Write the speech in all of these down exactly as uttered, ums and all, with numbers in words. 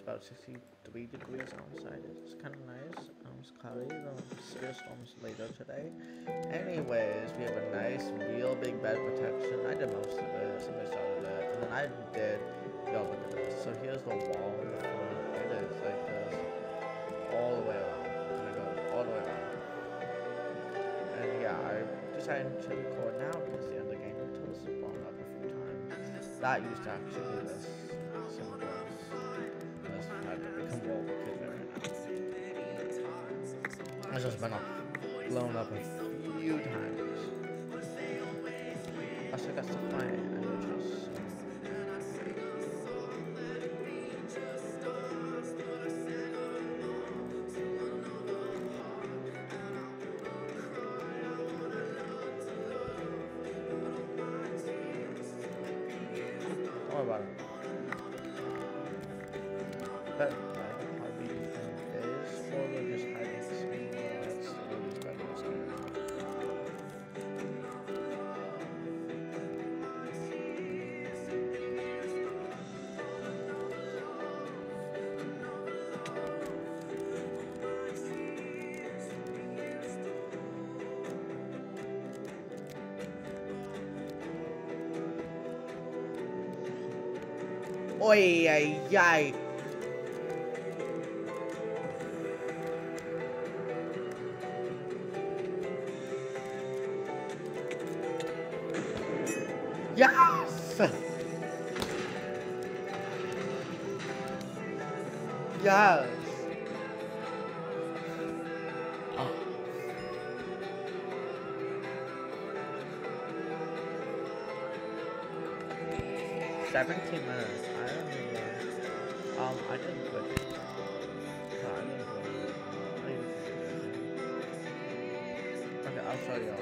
about sixty-three degrees outside. It's kind of nice. Um, it's cloudy. The severe storms later today. Anyways, we have a nice, real big bed protection. I did most of it. Somebody started it, and then I did. Yo, look at this. So here's the wall in the front. It is like this, all the way around, and it goes all the way around. And yeah, I decided to record now because the end of the game until this is blown up a few times. That used to actually be this. Some of those. This had become wall kid right now. It's just been up, blown up a few times. I still got stuff in my ender chest. Don't worry about it. But probably is, or we're just hiding somewhere else. We're just hiding somewhere. Oi, ay, ay. Yes! Yes! Oh. seventeen minutes. I don't remember. Um, I didn't put. No, I didn't put. I didn't put. Okay, I'll show you.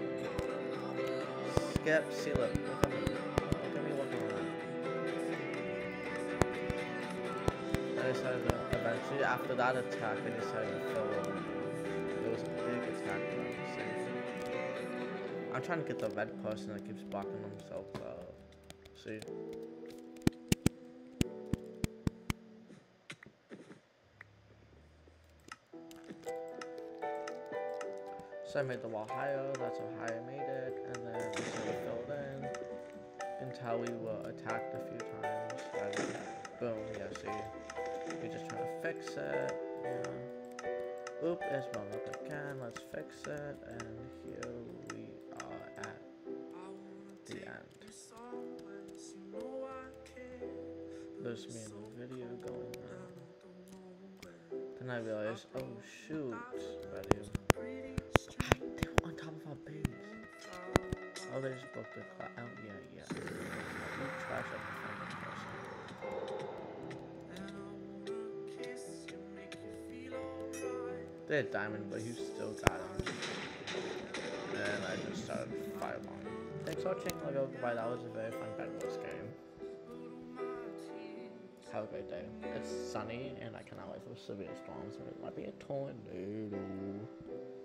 Skip, seal it. Look at me. Look at me looking around. I decided to, eventually, after that attack, I decided to fill it. It was a big attack, but I'm safe. I'm trying to get the red person that keeps blocking themselves out. See? So I made the wall higher, that's how high I made it, and then we sort of filled in until we were attacked a few times, and boom, yeah, see, we're just trying to fix it, yeah. Oop, it's blown up again, let's fix it, and here we are at the end. There's me in the video going now. Then I realized, oh shoot, ready. They were on top of our base. Oh, they just broke the class. Oh, yeah, yeah. You trash up the fucking person. They had diamond, but you still got him. And I just started fireballing. Thanks for watching. I'll go goodbye. That was a very fun BedWars game. Have a great day. It's sunny, and I cannot wait for severe storms. It might be a tornado.